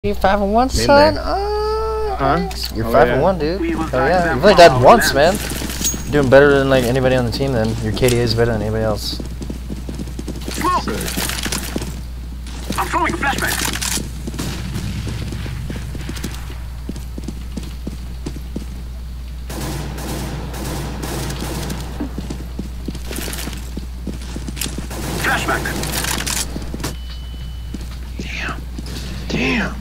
You're 5-1, son? Oh, thanks. You're 5-1, dude. Oh yeah. You've only died once, man. You're doing better than like anybody on the team then. Your KDA is better than anybody else. Smoke! I'm throwing a flashbang. Flashbang. Damn.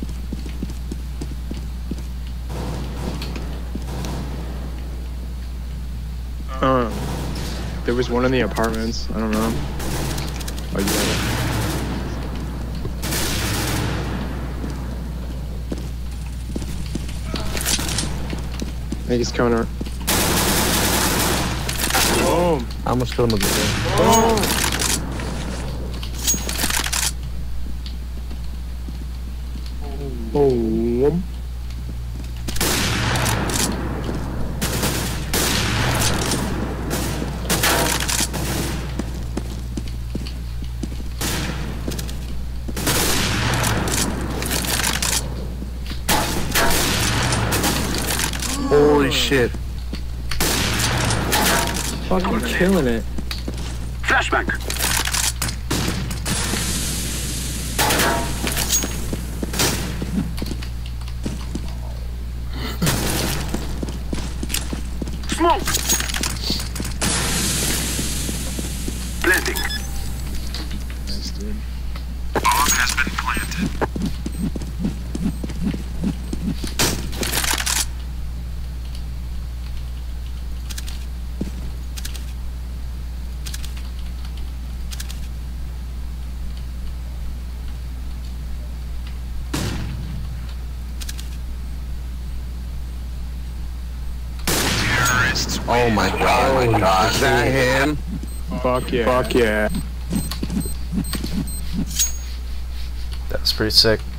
There was one in the apartments. I don't know. Oh, you got it. I think he's coming around. Boom. I almost killed him with it. Boom. Holy shit. Fucking killing it. Flashbang. Smoke. Planting. Nice, dude. Bomb has been planted. Oh my god. Is that him? Fuck yeah. Fuck yeah. That was pretty sick.